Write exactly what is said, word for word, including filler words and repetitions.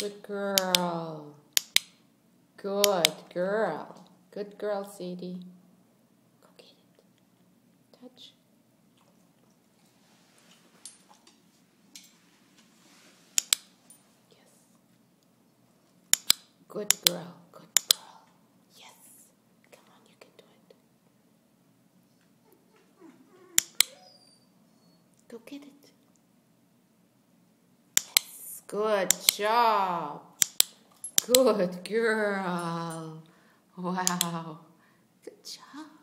Good girl. Good girl. Good girl, Sadie. Go get it. Touch. Yes. Good girl. Good girl. Yes. Come on, you can do it. Go get it. Yes. Good job. Good girl. Wow. Good job.